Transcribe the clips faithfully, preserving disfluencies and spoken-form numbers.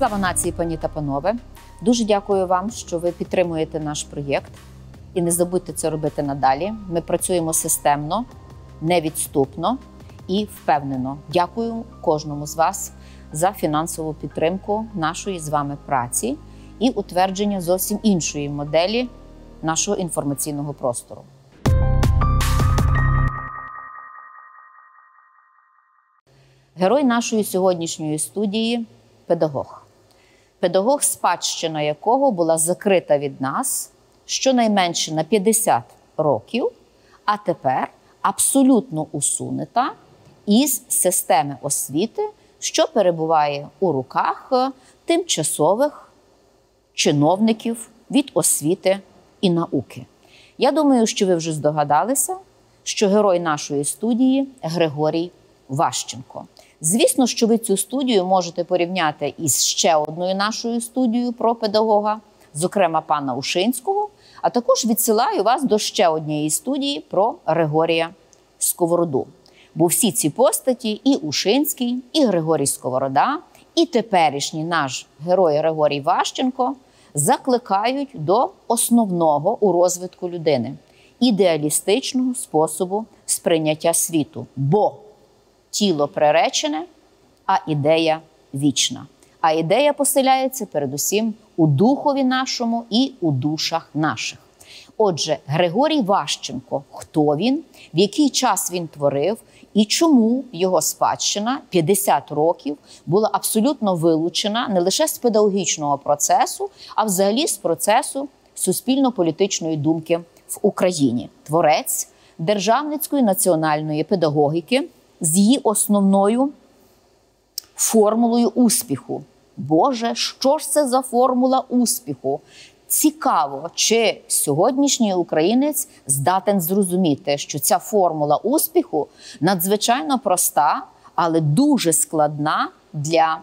Слава нації, пані та панове! Дуже дякую вам, що ви підтримуєте наш проєкт. І не забудьте це робити надалі. Ми працюємо системно, невідступно і впевнено. Дякую кожному з вас за фінансову підтримку нашої з вами праці і утвердження зовсім іншої моделі нашого інформаційного простору. Герой нашої сьогоднішньої студії – педагог. Педагог, спадщина якого була закрита від нас щонайменше на п'ятдесят років, а тепер абсолютно усунута із системи освіти, що перебуває у руках тимчасових чиновників від освіти і науки. Я думаю, що ви вже здогадалися, що герой нашої студії – Григорій Ващенко. Звісно, що ви цю студію можете порівняти із ще одною нашою студією про педагога, зокрема пана Ушинського, а також відсилаю вас до ще однієї студії про Григорія Сковороду. Бо всі ці постаті, і Ушинський, і Григорій Сковорода, і теперішній наш герой Григорій Ващенко закликають до основного у розвитку людини – ідеалістичного способу сприйняття світу. Бо тіло приречене, а ідея вічна. А ідея поселяється передусім у духові нашому і у душах наших. Отже, Григорій Ващенко – хто він, в який час він творив і чому його спадщина п'ятдесят років була абсолютно вилучена не лише з педагогічного процесу, а взагалі з процесу суспільно-політичної думки в Україні. Творець державницької національної педагогіки з її основною формулою успіху. Боже, що ж це за формула успіху? Цікаво, чи сьогоднішній українець здатен зрозуміти, що ця формула успіху надзвичайно проста, але дуже складна для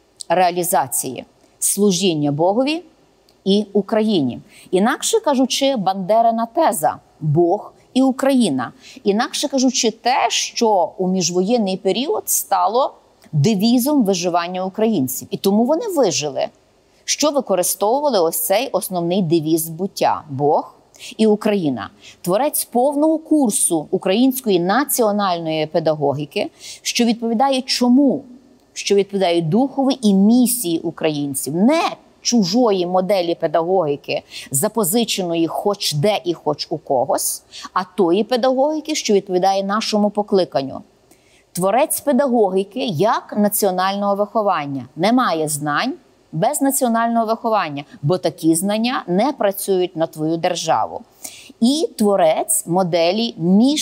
реалізації. Служіння Богові і Україні. Інакше кажучи, Бандерина теза «Бог і Україна». Інакше кажучи, те, що у міжвоєнний період стало девізом виживання українців. І тому вони вижили, що використовували ось цей основний девіз буття – Бог і Україна. Творець повного курсу української національної педагогіки, що відповідає чому? Що відповідає духові і місії українців. Не чужої моделі педагогіки, запозиченої хоч де і хоч у когось, а тої педагогіки, що відповідає нашому покликанню. Творець педагогіки як національного виховання. Немає знань без національного виховання, бо такі знання не працюють на твою державу. І творець моделі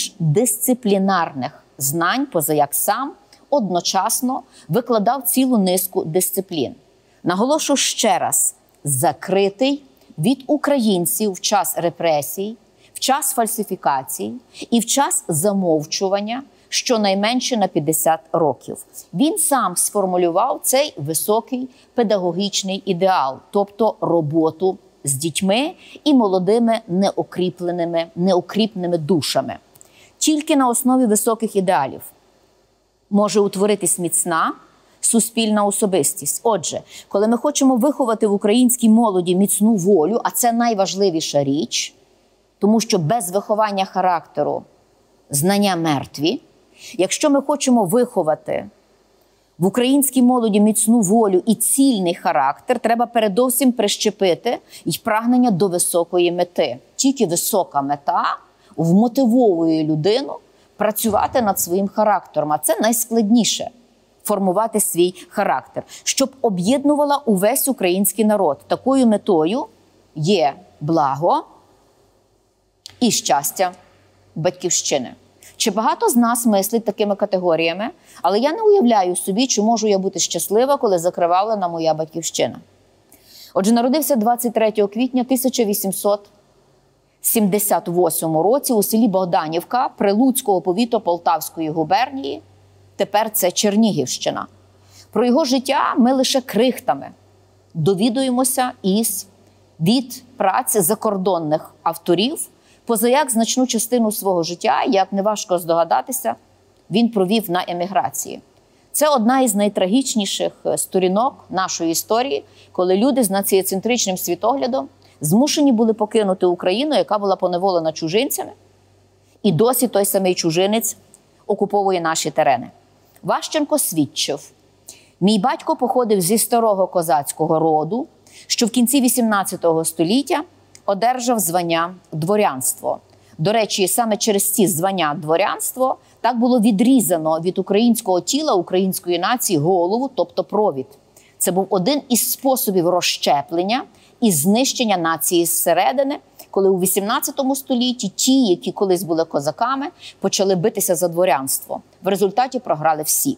міждисциплінарних знань, позаяк сам одночасно викладав цілу низку дисциплін. Наголошу ще раз, закритий від українців в час репресій, в час фальсифікацій і в час замовчування щонайменше на п'ятдесят років. Він сам сформулював цей високий педагогічний ідеал, тобто роботу з дітьми і молодими неокріпленими, неокріпними душами. Тільки на основі високих ідеалів може утворитись міцна суспільна особистість. Отже, коли ми хочемо виховати в українській молоді міцну волю, а це найважливіша річ, тому що без виховання характеру знання мертві, якщо ми хочемо виховати в українській молоді міцну волю і цільний характер, треба передовсім прищепити й прагнення до високої мети. Тільки висока мета вмотивовує людину працювати над своїм характером, а це найскладніше – формувати свій характер, щоб об'єднувала увесь український народ. Такою метою є благо і щастя батьківщини. Чи багато з нас мислить такими категоріями? Але я не уявляю собі, чи можу я бути щаслива, коли закривавлена моя батьківщина. Отже, народився двадцять третього квітня тисяча вісімсот сімдесят восьмому році у селі Богданівка Прилуцького повіту Полтавської губернії. Тепер це Чернігівщина. Про його життя ми лише крихтами довідуємося із від праці закордонних авторів, позаяк значну частину свого життя, як неважко здогадатися, він провів на еміграції. Це одна із найтрагічніших сторінок нашої історії, коли люди з націєцентричним світоглядом змушені були покинути Україну, яка була поневолена чужинцями, і досі той самий чужинець окуповує наші терени. Ващенко свідчив: «Мій батько походив зі старого козацького роду, що в кінці вісімнадцятого століття одержав звання дворянство». До речі, саме через ці звання дворянство так було відрізано від українського тіла, української нації голову, тобто провід. Це був один із способів розщеплення і знищення нації зсередини, коли у вісімнадцятому столітті ті, які колись були козаками, почали битися за дворянство. В результаті програли всі.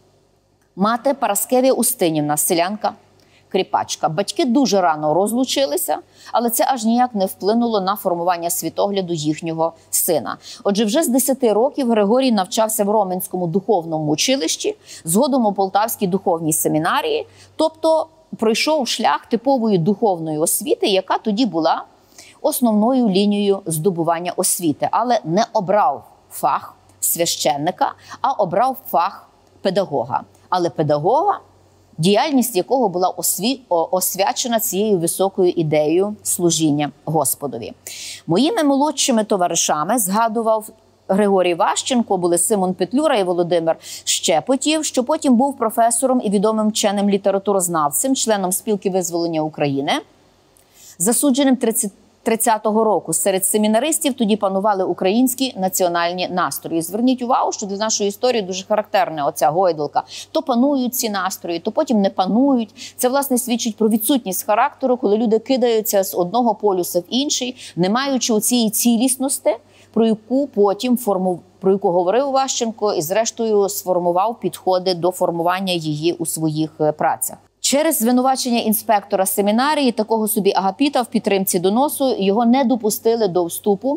Мати Параскевія Устинівна, селянка, кріпачка. Батьки дуже рано розлучилися, але це аж ніяк не вплинуло на формування світогляду їхнього сина. Отже, вже з десяти років Григорій навчався в Роменському духовному училищі, згодом у Полтавській духовній семінарії, тобто пройшов шлях типової духовної освіти, яка тоді була основною лінією здобування освіти, але не обрав фах священника, а обрав фах педагога. Але педагога, діяльність якого була осві... освячена цією високою ідеєю служіння Господові. Моїми молодшими товаришами, згадував Григорій Ващенко, були Симон Петлюра і Володимир Щепотів, що потім був професором і відомим вченим літературознавцем, членом Спілки визволення України, засудженим тридцятого року. Серед семінаристів тоді панували українські національні настрої. Зверніть увагу, що для нашої історії дуже характерна оця гойдалка. То панують ці настрої, то потім не панують. Це, власне, свідчить про відсутність характеру, коли люди кидаються з одного полюса в інший, не маючи цієї цілісності, про яку потім форму, про яку говорив Ващенко і, зрештою, сформував підходи до формування її у своїх працях. Через звинувачення інспектора семінарії, такого собі агапіта в підтримці доносу, його не допустили до вступу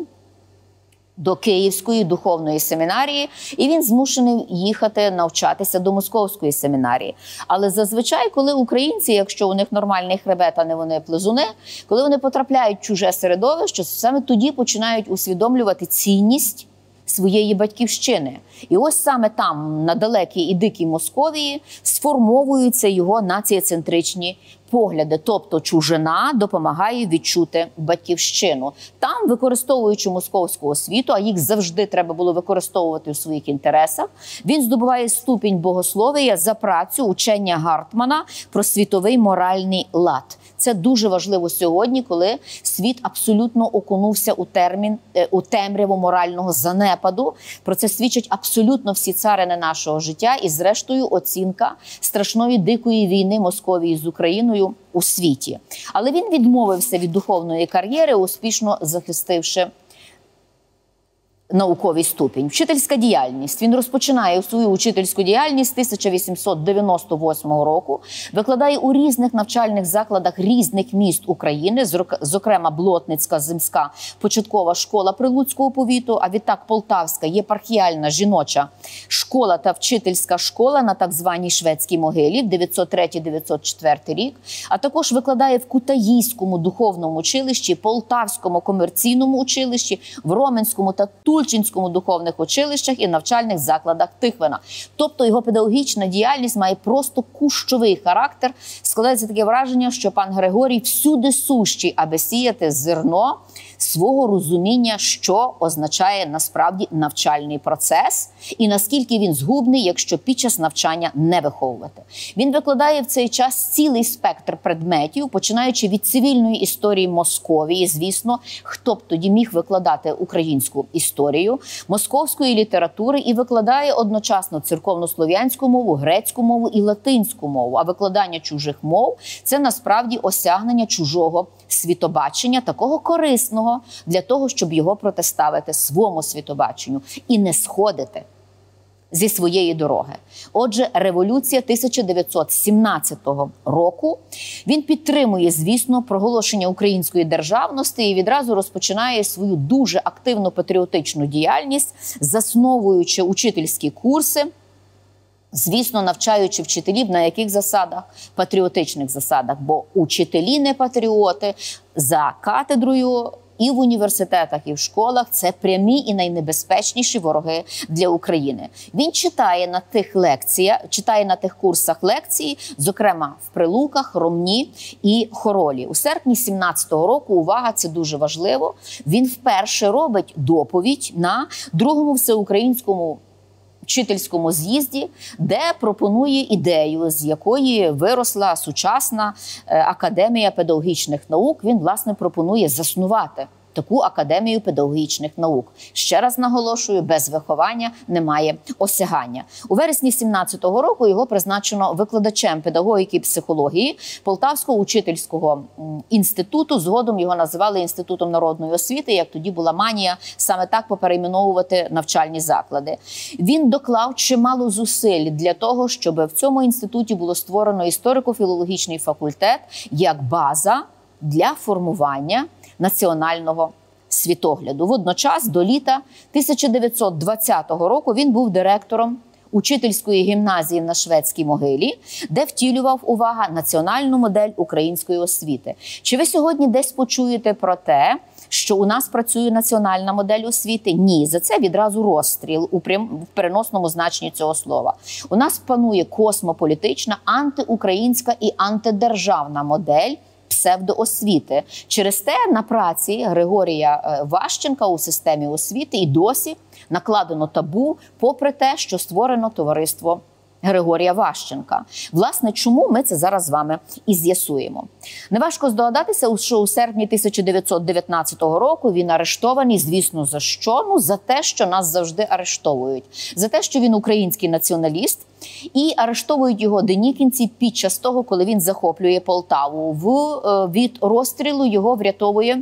до Київської духовної семінарії, і він змушений їхати навчатися до Московської семінарії. Але зазвичай, коли українці, якщо у них нормальний хребет, а не вони плезуни, коли вони потрапляють в чуже середовище, саме тоді починають усвідомлювати цінність своєї батьківщини. І ось саме там, на далекій і дикій Московії, сформовуються його націєцентричні погляди. Тобто чужина допомагає відчути батьківщину. Там, використовуючи московську освіту, а їх завжди треба було використовувати у своїх інтересах, він здобуває ступінь богослов'я за працю учення Гартмана про світовий моральний лад. Це дуже важливо сьогодні, коли світ абсолютно окунувся у термін, у темряву морального занепаду. Про це свідчать абсолютно всі царини нашого життя і, зрештою, оцінка страшної дикої війни Московії з Україною у світі. Але він відмовився від духовної кар'єри, успішно захистивши науковий ступінь. Вчительська діяльність. Він розпочинає свою учительську діяльність з тисяча вісімсот дев'яносто восьмого року, викладає у різних навчальних закладах різних міст України, зокрема Блотницька земська початкова школа Прилуцького повіту, а відтак Полтавська єпархіальна жіноча школа та вчительська школа на так званій Шведській могилі дев'ятсот третій - дев'ятсот четвертий рік, а також викладає в Кутаїзькому духовному училищі, Полтавському комерційному училищі, в Роменському та Тульчинському духовних училищах і навчальних закладах Тихвина. Тобто його педагогічна діяльність має просто кущовий характер. Складається таке враження, що пан Григорій всюди сущий, аби сіяти зерно свого розуміння, що означає насправді навчальний процес і наскільки він згубний, якщо під час навчання не виховувати. Він викладає в цей час цілий спектр предметів, починаючи від цивільної історії Московії, звісно, хто б тоді міг викладати українську історію, московської літератури, і викладає одночасно церковнослов'янську мову, грецьку мову і латинську мову. А викладання чужих мов – це насправді осягнення чужого світобачення, такого корисного для того, щоб його протиставити своєму світобаченню і не сходити зі своєї дороги. Отже, революція тисяча дев'ятсот сімнадцятого року. Він підтримує, звісно, проголошення української державності і відразу розпочинає свою дуже активну патріотичну діяльність, засновуючи учительські курси, звісно, навчаючи вчителів на яких засадах? Патріотичних засадах, бо учителі не патріоти. За катедрою і в університетах, і в школах – це прямі і найнебезпечніші вороги для України. Він читає на тих лекціях, читає на тих курсах лекції, зокрема в Прилуках, Ромні і Хоролі. У серпні сімнадцятого року, увага, це дуже важливо, він вперше робить доповідь на другому всеукраїнському вчительському з'їзді, де пропонує ідею, з якої виросла сучасна академія педагогічних наук. Він, власне, пропонує заснувати таку академію педагогічних наук. Ще раз наголошую, без виховання немає осягання. У вересні сімнадцятого року його призначено викладачем педагогіки і психології Полтавського учительського інституту. Згодом його називали Інститутом народної освіти, як тоді була манія саме так поперейменовувати навчальні заклади. Він доклав чимало зусиль для того, щоб в цьому інституті було створено історико-філологічний факультет як база для формування національного світогляду. Водночас до літа тисяча дев'ятсот двадцятого року він був директором учительської гімназії на Шведській могилі, де втілював, увага, національну модель української освіти. Чи ви сьогодні десь почуєте про те, що у нас працює національна модель освіти? Ні, за це відразу розстріл у прям, в переносному значенні цього слова. У нас панує космополітична, антиукраїнська і антидержавна модель псевдоосвіти. Через те на праці Григорія Ващенка у системі освіти і досі накладено табу, попри те, що створено товариство Григорія Ващенка. Власне, чому ми це зараз з вами і з'ясуємо. Неважко здогадатися, що у серпні тисяча дев'ятсот дев'ятнадцятого року він арештований, звісно, за що? Ну, за те, що нас завжди арештовують. За те, що він український націоналіст, і арештовують його денікінці під час того, коли він захоплює Полтаву. В, від розстрілу його врятовує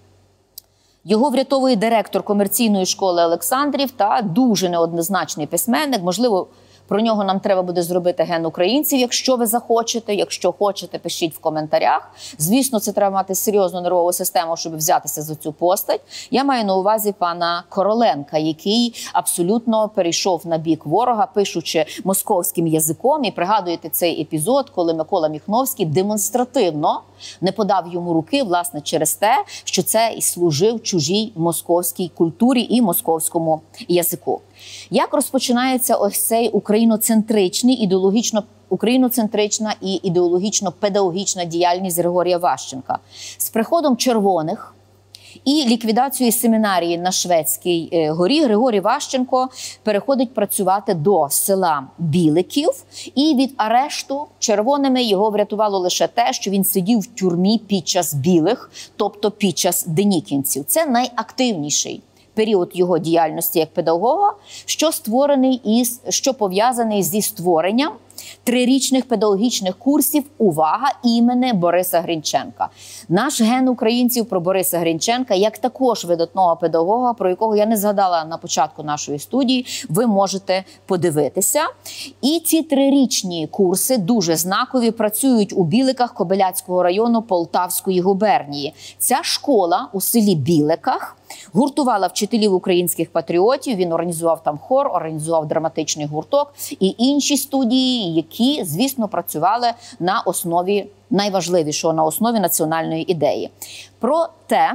Його врятовує директор комерційної школи Олександрів та дуже неоднозначний письменник. Можливо, про нього нам треба буде зробити ген українців, якщо ви захочете. Якщо хочете, пишіть в коментарях. Звісно, це треба мати серйозну нервову систему, щоб взятися за цю постать. Я маю на увазі пана Короленка, який абсолютно перейшов на бік ворога, пишучи московським язиком. І пригадуєте цей епізод, коли Микола Міхновський демонстративно не подав йому руки, власне, через те, що це і служив чужій московській культурі і московському язику. Як розпочинається ось цей україноцентричний, ідеологічно україноцентрична і ідеологічно-педагогічна діяльність Григорія Ващенка? З приходом червоних і ліквідацією семінарії на Шведській горі Григорій Ващенко переходить працювати до села Біликів. І від арешту червоними його врятувало лише те, що він сидів в тюрмі під час білих, тобто під час денікінців. Це найактивніший період його діяльності як педагога, що створений із, що пов'язаний зі створенням трирічних педагогічних курсів, увага, імені Бориса Грінченка. Наш ген українців про Бориса Грінченка, як також видатного педагога, про якого я не згадала на початку нашої студії, ви можете подивитися. І ці трирічні курси, дуже знакові, працюють у Біликах Кобиляцького району Полтавської губернії. Ця школа у селі Біликах гуртувала вчителів українських патріотів, він організував там хор, організував драматичний гурток і інші студії, які, звісно, працювали на основі найважливішого, на основі національної ідеї. Проте,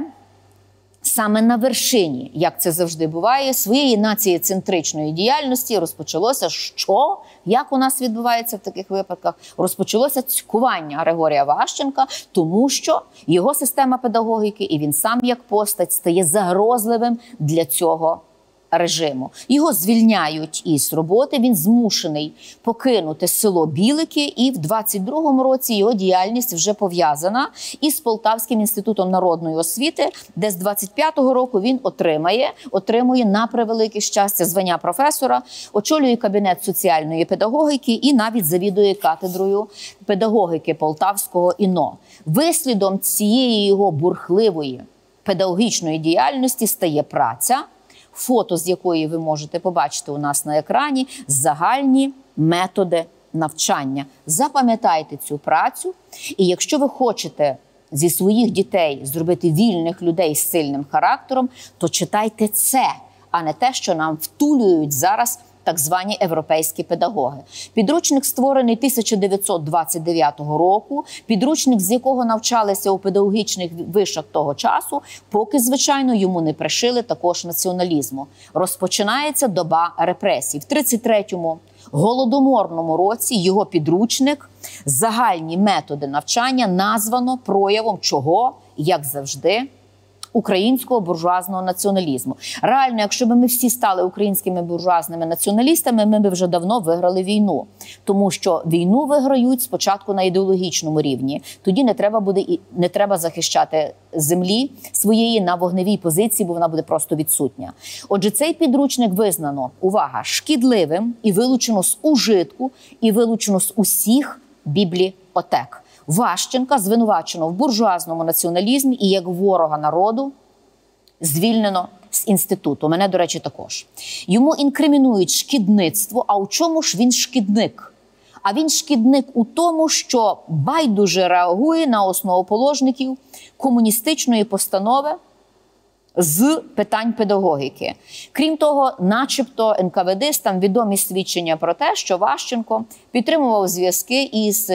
саме на вершині, як це завжди буває, своєї націєцентричної діяльності розпочалося що? Як у нас відбувається в таких випадках? Розпочалося цькування Григорія Ващенка, тому що його система педагогіки і він сам як постать стає загрозливим для цього режиму. Його звільняють із роботи, він змушений покинути село Білики, і в двадцять другому році його діяльність вже пов'язана із Полтавським інститутом народної освіти, де з двадцять п'ятого року він отримає, отримує на превелике щастя звання професора, очолює кабінет соціальної педагогіки і навіть завідує кафедрою педагогіки Полтавського ІНО. Вислідом цієї його бурхливої педагогічної діяльності стає праця, фото з якої ви можете побачити у нас на екрані, загальні методи навчання. Запам'ятайте цю працю, і якщо ви хочете зі своїх дітей зробити вільних людей з сильним характером, то читайте це, а не те, що нам втулюють зараз так звані європейські педагоги. Підручник створений тисяча дев'ятсот двадцять дев'ятого року, підручник, з якого навчалися у педагогічних вишах того часу, поки, звичайно, йому не пришили також націоналізму. Розпочинається доба репресій. В тридцять третьому голодоморному році його підручник «Загальні методи навчання» названо проявом чого, як завжди, українського буржуазного націоналізму. Реально, якщо б ми всі стали українськими буржуазними націоналістами, ми б вже давно виграли війну. Тому що війну виграють спочатку на ідеологічному рівні. Тоді не треба буде і не треба захищати землі своєї на вогневій позиції, бо вона буде просто відсутня. Отже, цей підручник визнано, увага, шкідливим і вилучено з ужитку, і вилучено з усіх бібліотек. Ващенка звинувачено в буржуазному націоналізмі і як ворога народу звільнено з інституту. Мене, до речі, також. Йому інкримінують шкідництво. А у чому ж він шкідник? А він шкідник у тому, що байдуже реагує на основоположників комуністичної постанови з питань педагогіки. Крім того, начебто ен ка ве дистам відомі свідчення про те, що Ващенко підтримував зв'язки із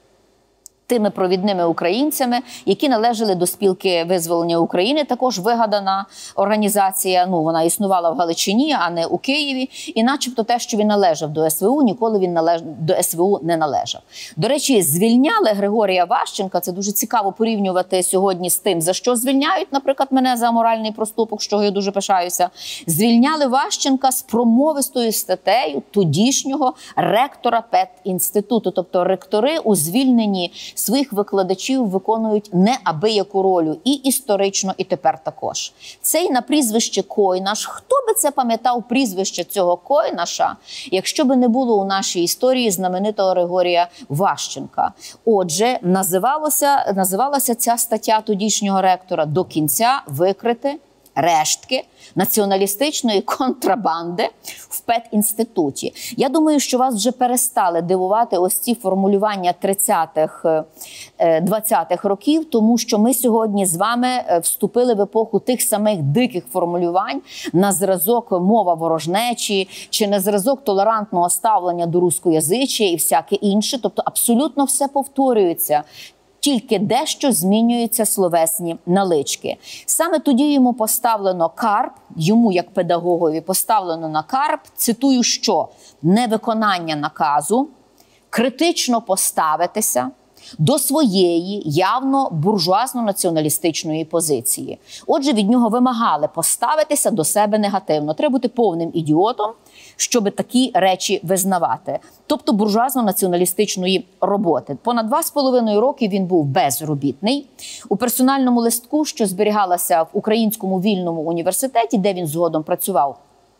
тими провідними українцями, які належали до спілки визволення України, також вигадана організація, ну, вона існувала в Галичині, а не у Києві, і начебто те, що він належав до ес ве у, ніколи він належ... до ес ве у не належав. До речі, звільняли Григорія Ващенка, це дуже цікаво порівнювати сьогодні з тим, за що звільняють, наприклад, мене за аморальний проступок, з чого я дуже пишаюся. Звільняли Ващенка з промовистою статтею тодішнього ректора педінституту, тобто ректори у звільненні своїх викладачів виконують неабияку роль і історично, і тепер також. Цей на прізвище Койнаш, хто би це пам'ятав прізвище цього Койнаша, якщо би не було у нашій історії знаменитого Григорія Ващенка. Отже, називалося, називалася ця стаття тодішнього ректора «До кінця викрити рештки націоналістичної контрабанди в педінституті». Я думаю, що вас вже перестали дивувати ось ці формулювання тридцятих, двадцятих років, тому що ми сьогодні з вами вступили в епоху тих самих диких формулювань на зразок мова ворожнечі, чи на зразок толерантного ставлення до рускоязичия і всяке інше. Тобто абсолютно все повторюється. Тільки дещо змінюються словесні налички. Саме тоді йому поставлено карп, йому як педагогові поставлено на карп, цитую, що невиконання наказу, критично поставитися до своєї явно буржуазно-націоналістичної позиції. Отже, від нього вимагали поставитися до себе негативно. Треба бути повним ідіотом, щоб такі речі визнавати. Тобто буржуазно-націоналістичної роботи. Понад два з половиною роки він був безробітний. У персональному листку, що зберігалася в Українському вільному університеті, де він згодом працював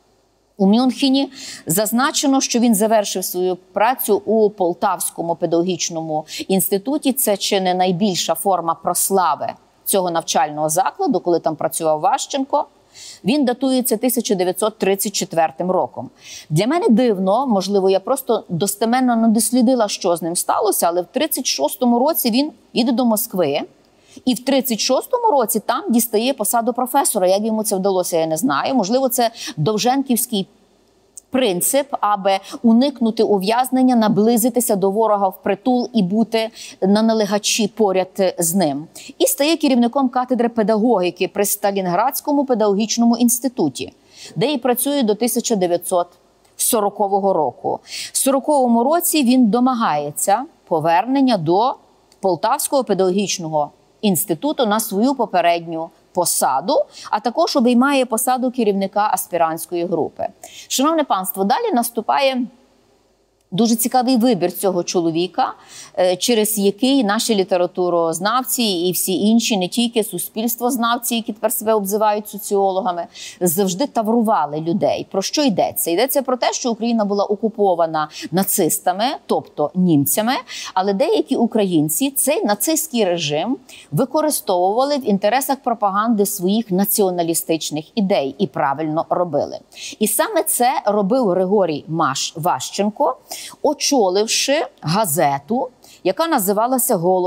у Мюнхені, зазначено, що він завершив свою працю у Полтавському педагогічному інституті. Це чи не найбільша форма прослави цього навчального закладу, коли там працював Ващенко. Він датується тисяча дев'ятсот тридцять четвертим роком. Для мене дивно, можливо, я просто достеменно не дослідила, що з ним сталося, але в тридцять шостому році він їде до Москви, і в тридцять шостому році там дістає посаду професора. Як йому це вдалося, я не знаю. Можливо, це довженківський принцип, аби уникнути ув'язнення, наблизитися до ворога впритул і бути на налегачі поряд з ним. І стає керівником кафедри педагогіки при Сталінградському педагогічному інституті, де і працює до тисяча дев'ятсот сорокового року. В сороковому році він домагається повернення до Полтавського педагогічного інституту на свою попередню посаду, а також обіймає посаду керівника аспірантської групи. Шановне панство, далі наступає дуже цікавий вибір цього чоловіка, через який наші літературознавці і всі інші, не тільки суспільствознавці, які тепер себе обзивають соціологами, завжди таврували людей. Про що йдеться? Йдеться про те, що Україна була окупована нацистами, тобто німцями, але деякі українці цей нацистський режим використовували в інтересах пропаганди своїх націоналістичних ідей і правильно робили. І саме це робив Григорій Ващенко, очоливши газету, яка називалася «Голос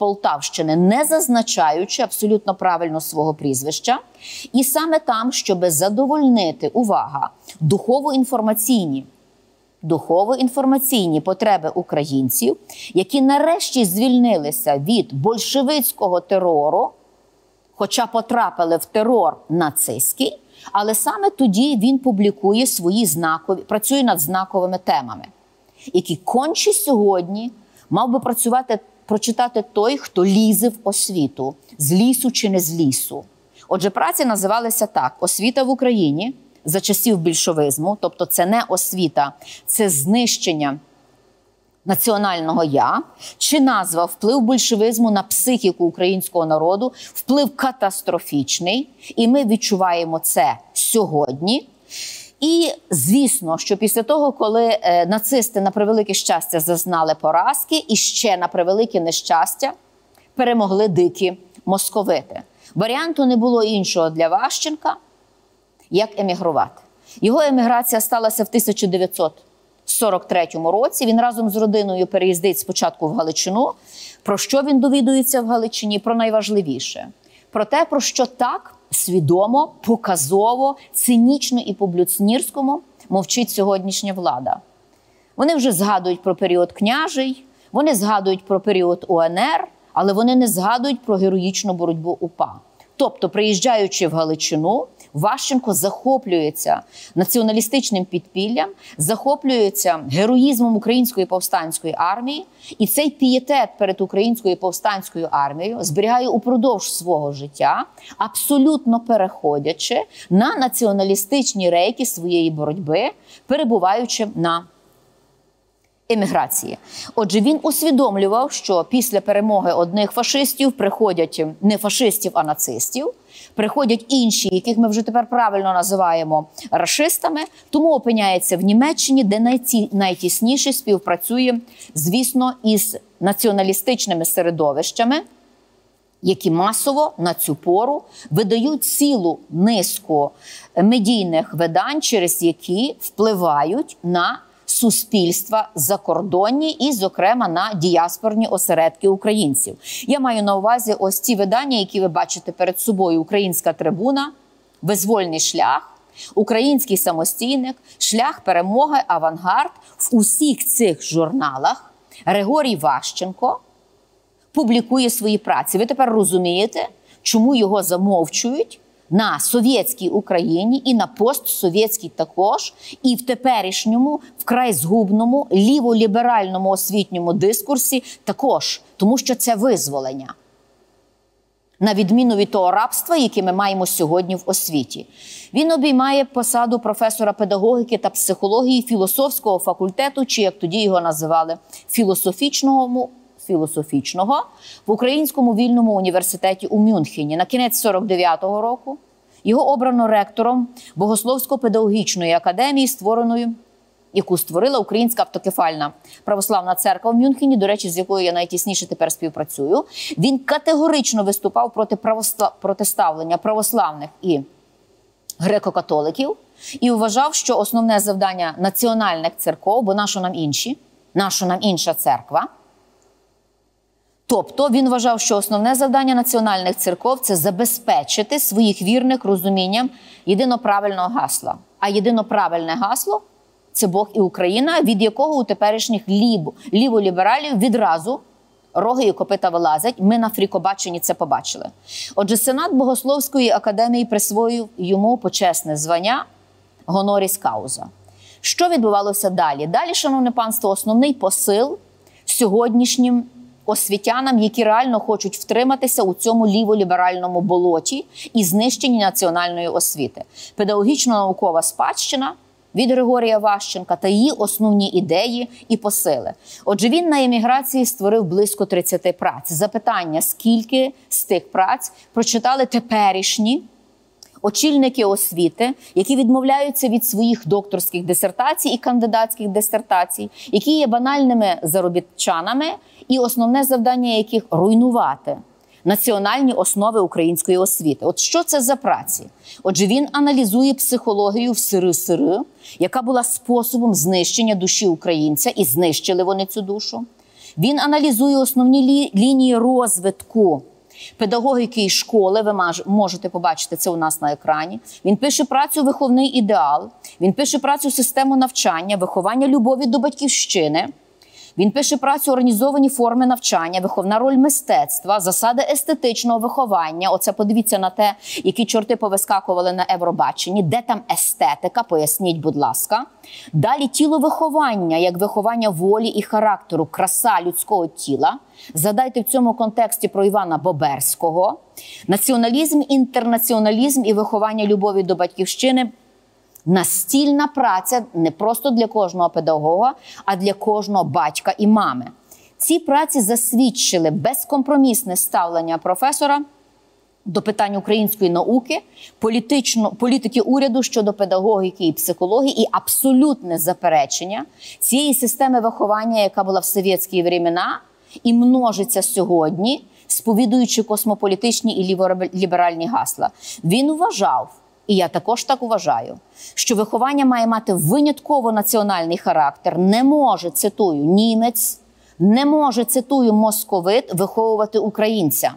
Полтавщини, не зазначаючи абсолютно правильно свого прізвища. І саме там, щоб задовольнити, увага, духово-інформаційні, духово-інформаційні потреби українців, які нарешті звільнилися від большевицького терору, хоча потрапили в терор нацистський, але саме тоді він публікує свої знакові, працює над знаковими темами, які конче сьогодні мав би працювати, прочитати той, хто лізе в освіту, з лісу чи не з лісу. Отже, праці називалися так: «Освіта в Україні за часів більшовизму», тобто це не освіта, це знищення національного «я», чи назва «Вплив большевизму на психіку українського народу», вплив катастрофічний, і ми відчуваємо це сьогодні. І, звісно, що після того, коли е, нацисти на превелике щастя зазнали поразки, і ще на превелике нещастя перемогли дикі московити. Варіанту не було іншого для Ващенка, як емігрувати. Його еміграція сталася в тисяча дев'ятсот сорок третьому році. Він разом з родиною переїздить спочатку в Галичину. Про що він довідується в Галичині? Про найважливіше. Про те, про що так свідомо, показово, цинічно і по-блюцнірському мовчить сьогоднішня влада. Вони вже згадують про період княжий, вони згадують про період У Ен Ер, але вони не згадують про героїчну боротьбу УПА. Тобто, приїжджаючи в Галичину, Ващенко захоплюється націоналістичним підпіллям, захоплюється героїзмом Української повстанської армії, і цей пієтет перед Українською повстанською армією зберігає упродовж свого життя, абсолютно переходячи на націоналістичні рейки своєї боротьби, перебуваючи на еміграції. Отже, він усвідомлював, що після перемоги одних фашистів приходять не фашистів, а нацистів, приходять інші, яких ми вже тепер правильно називаємо рашистами, тому опиняється в Німеччині, де найті, найтісніше співпрацює, звісно, із націоналістичними середовищами, які масово на цю пору видають цілу низку медійних видань, через які впливають на суспільства закордонні і, зокрема, на діаспорні осередки українців. Я маю на увазі ось ці видання, які ви бачите перед собою: «Українська трибуна», «Визвольний шлях», «Український самостійник», «Шлях перемоги», «Авангард». В усіх цих журналах Григорій Ващенко публікує свої праці. Ви тепер розумієте, чому його замовчують на совєтській Україні і на постсовєтській також, і в теперішньому, вкрай згубному, ліволіберальному освітньому дискурсі також, тому що це визволення. На відміну від того рабства, яке ми маємо сьогодні в освіті. Він обіймає посаду професора педагогіки та психології філософського факультету, чи, як тоді його називали, філософічного філософічного в Українському вільному університеті у Мюнхені. На кінець сорок дев'ятого року його обрано ректором Богословсько-педагогічної академії, створеною, яку створила Українська автокефальна православна церква в Мюнхені, до речі, з якою я найтісніше тепер співпрацюю. Він категорично виступав проти православ... протиставлення православних і греко-католиків і вважав, що основне завдання національних церков, бо нащо нам інші, нащо нам інша церква. Тобто він вважав, що основне завдання національних церков – це забезпечити своїх вірних розумінням єдиноправильного гасла. А єдиноправильне гасло – це Бог і Україна, від якого у теперішніх лів, ліволібералів відразу роги і копита вилазять. Ми на Фрікобаченні це побачили. Отже, Сенат Богословської академії присвоїв йому почесне звання «Гоноріс Кауза». Що відбувалося далі? Далі, шановне панство, основний посил сьогоднішнім освітянам, які реально хочуть втриматися у цьому ліволіберальному болоті і знищенні національної освіти. Педагогічно-наукова спадщина від Григорія Ващенка та її основні ідеї і посили. Отже, він на еміграції створив близько тридцяти праць. Запитання, скільки з тих праць прочитали теперішні очільники освіти, які відмовляються від своїх докторських дисертацій і кандидатських дисертацій, які є банальними заробітчанами, і основне завдання яких – руйнувати національні основи української освіти. От що це за праці? Отже, він аналізує психологію в СРСР, яка була способом знищення душі українця, і знищили вони цю душу. Він аналізує основні лі лінії розвитку педагогіки і школи, ви можете побачити це у нас на екрані. Він пише працю «Виховний ідеал», він пише працю «Систему навчання», «Виховання любові до батьківщини». Він пише працю «Організовані форми навчання», «Виховна роль мистецтва», «Засади естетичного виховання». Оце подивіться на те, які чорти повискакували на Євробаченні. Де там естетика? Поясніть, будь ласка. Далі тіло виховання, як виховання волі і характеру, краса людського тіла. Згадайте в цьому контексті про Івана Боберського. Націоналізм, інтернаціоналізм і виховання любові до батьківщини. Настільна праця не просто для кожного педагога, а для кожного батька і мами. Ці праці засвідчили безкомпромісне ставлення професора до питань української науки, політики уряду щодо педагогіки і психології і абсолютне заперечення цієї системи виховання, яка була в совєтські времена і множиться сьогодні, сповідуючи космополітичні і ліберальні гасла. Він вважав, і я також так вважаю, що виховання має мати винятково національний характер. Не може, цитую, німець, не може, цитую, московит виховувати українця.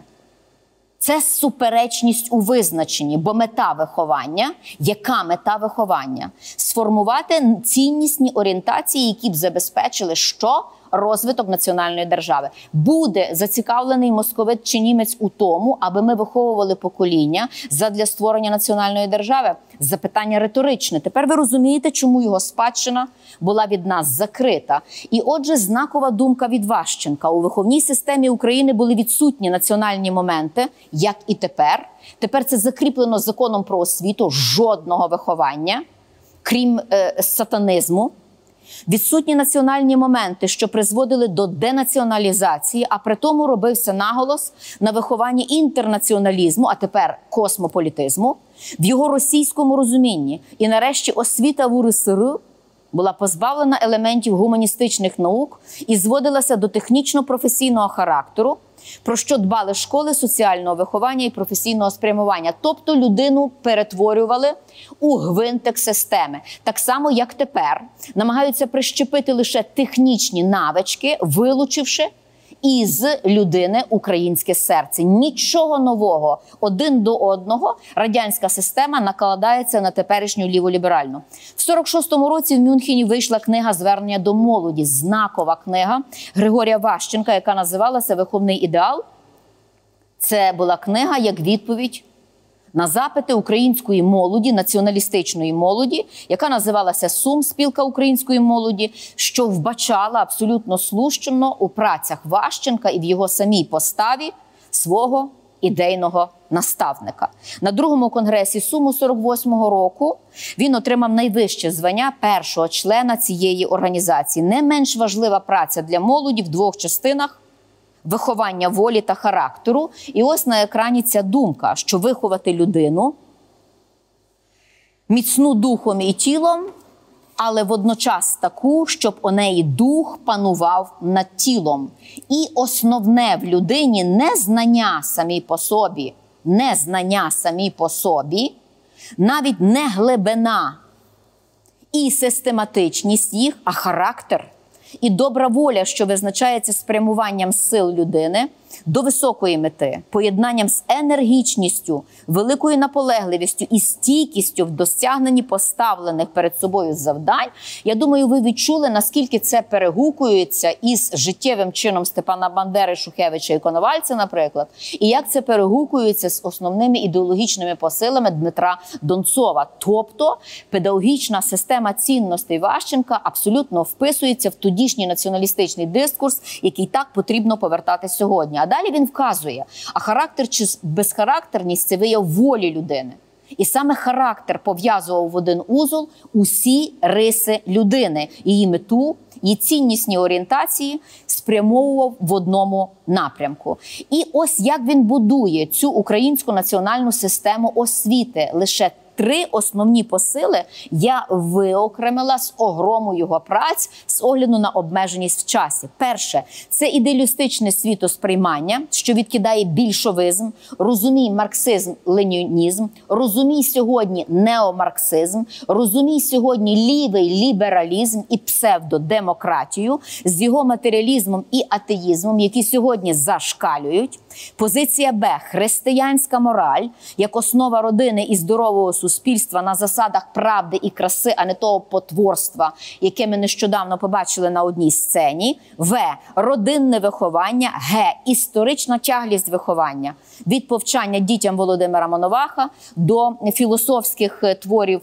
Це суперечність у визначенні, бо мета виховання, яка мета виховання? Сформувати ціннісні орієнтації, які б забезпечили, що? Розвиток національної держави. Буде зацікавлений московит чи німець у тому, аби ми виховували покоління задля створення національної держави? Запитання риторичне. Тепер ви розумієте, чому його спадщина була від нас закрита. І отже, знакова думка від Ващенка. У виховній системі України були відсутні національні моменти, як і тепер. Тепер це закріплено законом про освіту. Жодного виховання, крім е, сатанизму. Відсутні національні моменти, що призводили до денаціоналізації, а при тому робився наголос на вихованні інтернаціоналізму, а тепер космополітизму, в його російському розумінні. І нарешті освіта в У Р С Р була позбавлена елементів гуманістичних наук і зводилася до технічно-професійного характеру, про що дбали школи соціального виховання і професійного спрямування. Тобто людину перетворювали у гвинтик системи. Так само, як тепер намагаються прищепити лише технічні навички, вилучивши із людини українське серце. Нічого нового. Один до одного радянська система накладається на теперішню ліволіберальну. В сорок шостому році в Мюнхені вийшла книга «Звернення до молоді», знакова книга Григорія Ващенка, яка називалася «Виховний ідеал». Це була книга як відповідь на запити української молоді, націоналістичної молоді, яка називалася «Сум. Спілка української молоді», що вбачала абсолютно слушно у працях Ващенка і в його самій поставі свого ідейного наставника. На другому конгресі Суму сорок восьмого року він отримав найвище звання першого члена цієї організації. Не менш важлива праця для молоді в двох частинах – виховання волі та характеру. І ось на екрані ця думка, що виховати людину міцну духом і тілом, але водночас таку, щоб у неї дух панував над тілом. І основне в людині не знання самі по собі, не знання самі по собі, навіть не глибина і систематичність їх, а характер. І добра воля, що визначається спрямуванням сил людини до високої мети, поєднанням з енергічністю, великою наполегливістю і стійкістю в досягненні поставлених перед собою завдань. Я думаю, ви відчули, наскільки це перегукується із життєвим чином Степана Бандери, Шухевича і Коновальця, наприклад, і як це перегукується з основними ідеологічними посилами Дмитра Донцова. Тобто педагогічна система цінностей Ващенка абсолютно вписується в тодішній націоналістичний дискурс, який так потрібно повертати сьогодні. А далі він вказує, а характер чи безхарактерність – це вияв волі людини. І саме характер пов'язував в один узол усі риси людини, її мету, її ціннісні орієнтації спрямовував в одному напрямку. І ось як він будує цю українську національну систему освіти. Лише три основні посили я виокремила з огрому його праць з огляду на обмеженість в часі. Перше – це ідеалістичне світосприймання, що відкидає більшовизм, розумій марксизм, ленінізм, розумій сьогодні неомарксизм, розумій сьогодні лівий лібералізм і псевдодемократію з його матеріалізмом і атеїзмом, які сьогодні зашкалюють. Позиція Б – християнська мораль, як основа родини і здорового суспільства на засадах правди і краси, а не того потворства, яке ми нещодавно побачили на одній сцені. В – родинне виховання. Г – історична тяглість виховання. Від повчання дітям Володимира Моноваха до філософських творів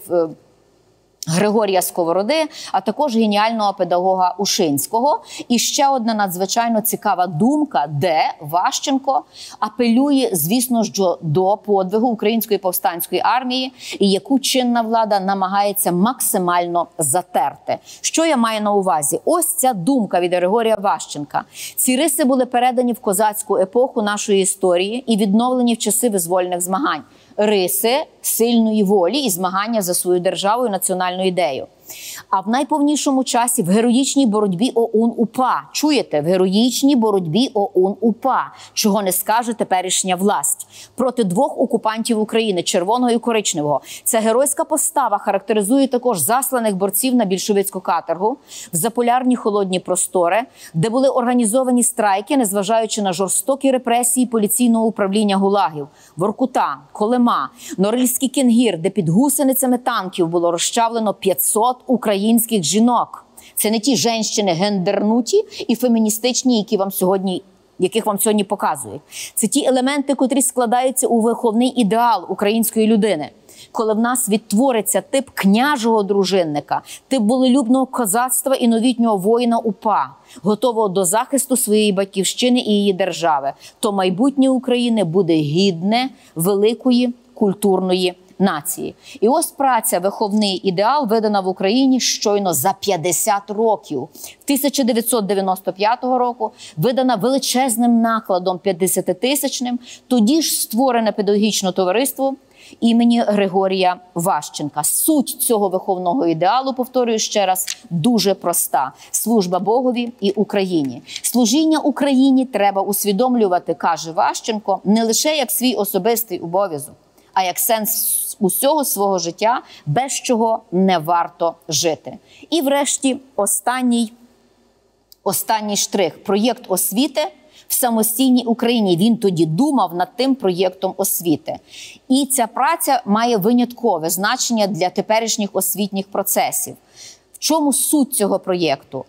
Григорія Сковороди, а також геніального педагога Ушинського. І ще одна надзвичайно цікава думка, де Ващенко апелює, звісно ж, до подвигу Української повстанської армії, і яку чинна влада намагається максимально затерти. Що я маю на увазі? Ось ця думка від Григорія Ващенка. Ці риси були передані в козацьку епоху нашої історії і відновлені в часи визвольних змагань. Риси сильної волі і змагання за свою державу і національну ідею. А в найповнішому часі в героїчній боротьбі ОУН-УПА. Чуєте? В героїчній боротьбі ОУН-УПА. Чого не скаже теперішня власть. Проти двох окупантів України – червоного і коричневого. Ця геройська постава характеризує також засланих борців на більшовицьку каторгу в заполярні холодні простори, де були організовані страйки, незважаючи на жорстокі репресії поліційного управління ГУЛАГів. Воркута, Колема, Норильський Кінгір, де під гусеницями танків було розчавлено п'ятсот українських жінок. Це не ті жінки гендернуті і феміністичні, які вам сьогодні, яких вам сьогодні показують. Це ті елементи, котрі складаються у виховний ідеал української людини. Коли в нас відтвориться тип княжого дружинника, тип волелюбного козацтва і новітнього воїна УПА, готового до захисту своєї батьківщини і її держави, то майбутнє України буде гідне великої культурної нації. І ось праця «Виховний ідеал» видана в Україні щойно за п'ятдесят років. тисяча дев'ятсот дев'яносто п'ятого року видана величезним накладом п'ятдесятитисячним, тоді ж створене педагогічне товариство імені Григорія Ващенка. Суть цього виховного ідеалу, повторюю ще раз, дуже проста. Служба Богові і Україні. Служіння Україні треба усвідомлювати, каже Ващенко, не лише як свій особистий обов'язок, а як сенс усього свого життя, без чого не варто жити. І врешті останній, останній штрих. Проєкт освіти в самостійній Україні. Він тоді думав над тим проєктом освіти. І ця праця має виняткове значення для теперішніх освітніх процесів. В чому суть цього проєкту?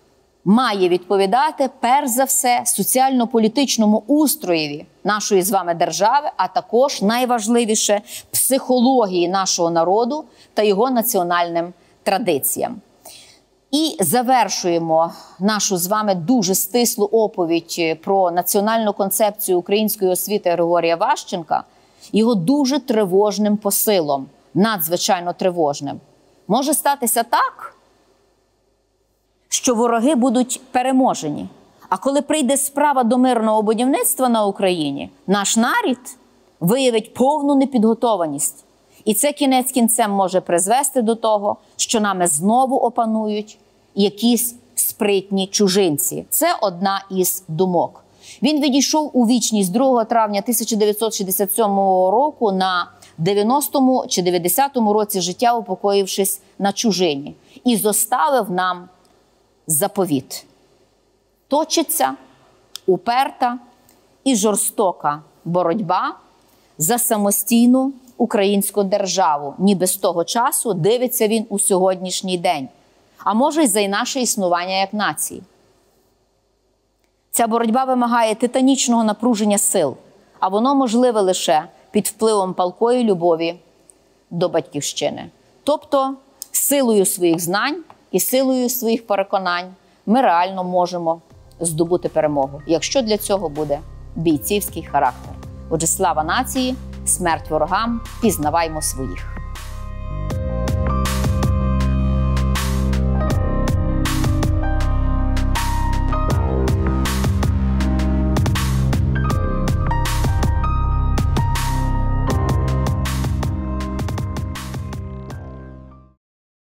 Має відповідати, перш за все, соціально-політичному устроєві нашої з вами держави, а також, найважливіше, психології нашого народу та його національним традиціям. І завершуємо нашу з вами дуже стислу оповідь про національну концепцію української освіти Григорія Ващенка його дуже тривожним посилом, надзвичайно тривожним. Може статися так, що вороги будуть переможені. А коли прийде справа до мирного будівництва на Україні, наш нарід виявить повну непідготованість. І це кінець кінцем може призвести до того, що нами знову опанують якісь спритні чужинці. Це одна із думок. Він відійшов у вічність другого травня тисяча дев'ятсот шістдесят сьомого року на дев'яностому чи дев'ятдесятому році життя, упокоївшись на чужині. І зоставив нам заповіт. Точиться уперта і жорстока боротьба за самостійну українську державу. Ніби з того часу дивиться він у сьогоднішній день. А може й за наше існування як нації. Ця боротьба вимагає титанічного напруження сил, а воно можливе лише під впливом палкої любові до батьківщини. Тобто силою своїх знань і силою своїх переконань ми реально можемо здобути перемогу, якщо для цього буде бійцівський характер. Отже, слава нації, смерть ворогам, пізнаваймо своїх.